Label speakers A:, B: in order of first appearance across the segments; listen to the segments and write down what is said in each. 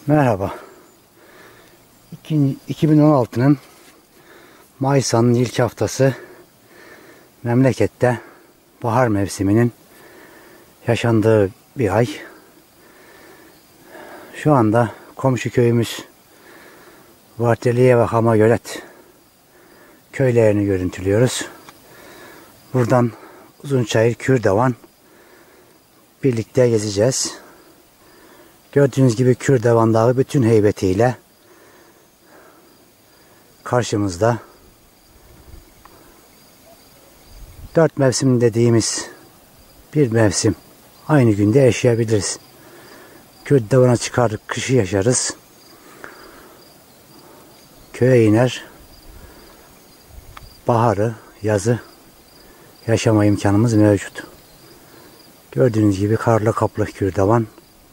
A: Merhaba. 2016'nın Mayıs ayının ilk haftası memlekette bahar mevsiminin yaşandığı bir ay. Şu anda komşu köyümüz Varteliye ve Hamagölet köylerini görüntülüyoruz. Buradan Uzunçayır, Kürdevan birlikte gezeceğiz. Gördüğünüz gibi Kürdevan Dağı bütün heybetiyle karşımızda. 4 mevsim dediğimiz bir mevsim aynı günde yaşayabiliriz. Kürdevan'a çıkardık, kışı yaşarız. Köye iner, baharı, yazı yaşama imkanımız mevcut. Gördüğünüz gibi karla kaplı Kürdevan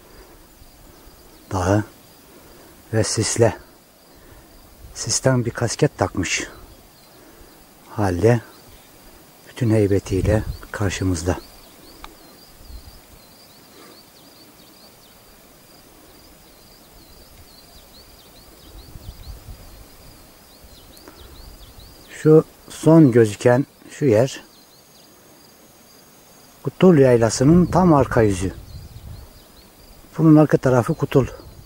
A: Dağı ve sisle. Sisten bir kasket takmış halde bütün heybetiyle karşımızda. Şu son gözüken şu yer Kutul Yaylası'nın tam arka yüzü. Bunun arka tarafı Kutul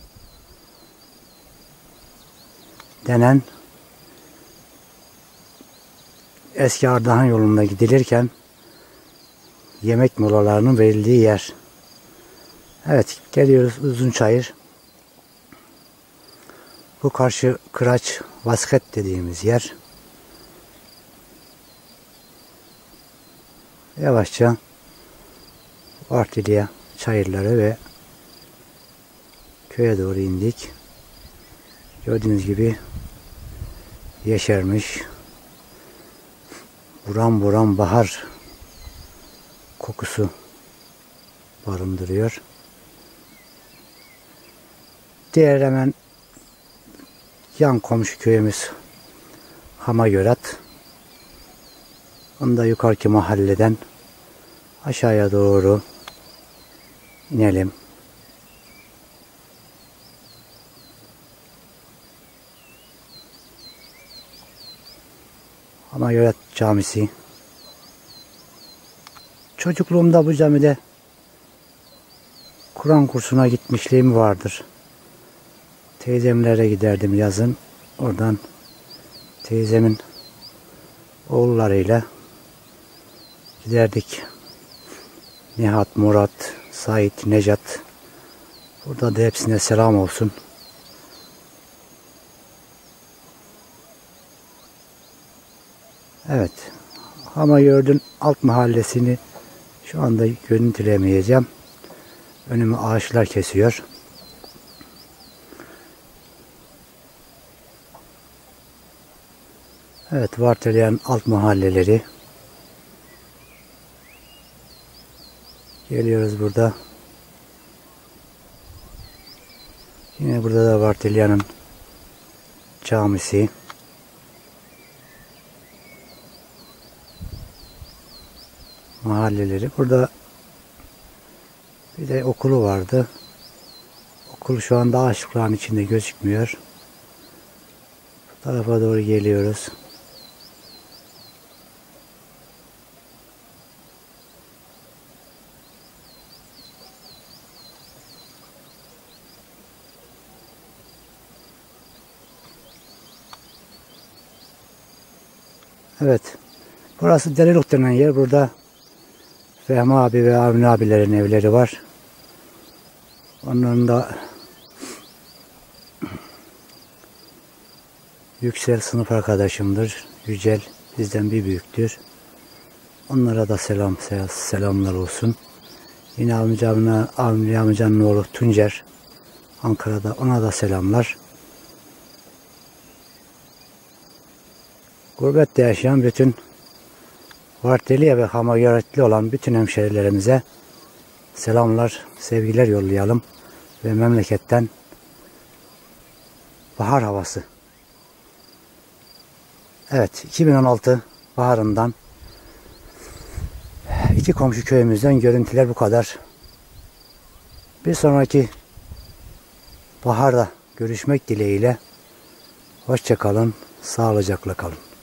A: denen eski Ardahan yolunda gidilirken yemek molalarının verildiği yer. Evet, geliyoruz Uzunçayır. Bu karşı Kıraç Vasket dediğimiz yer. Yavaşça Varteliye çayırları ve köye doğru indik. Gördüğünüz gibi yeşermiş, buram buram bahar kokusu barındırıyor. Diğer hemen yan komşu köyümüz Hamagölet. Onu da yukarıki mahalleden aşağıya doğru inelim. Hamagölet Camisi. Çocukluğumda bu camide Kur'an kursuna gitmişliğim vardır. Teyzemlere giderdim yazın. Oradan teyzemin oğullarıyla giderdik. Nihat, Murat, Sait, Necat. Burada da hepsine selam olsun. Evet. Hamagölet'in alt mahallesini şu anda görüntülemeyeceğim. Önümü ağaçlar kesiyor. Evet, Varteliye'nin alt mahalleleri. Geliyoruz burada. Yine burada da Varteliye'nin camisi. Mahalleleri. Burada bir de okulu vardı. Okul şu anda ağaçlıkların içinde gözükmüyor. Bu tarafa doğru geliyoruz. Evet. Burası Dereluk denen yer. Burada Fehmi abi ve Avni abilerin evleri var. Onların da Yüksel sınıf arkadaşımdır. Yücel bizden bir büyüktür. Onlara da selamlar olsun. Yine Avni amcanın oğlu Tuncer Ankara'da, ona da selamlar. Gurbette yaşayan bütün Varteliye ve Hamagöletli olan bütün hemşerilerimize selamlar, sevgiler yollayalım ve memleketten bahar havası. Evet, 2016 baharından iki komşu köyümüzden görüntüler bu kadar. Bir sonraki baharda görüşmek dileğiyle. Hoşça kalın, sağlıcakla kalın.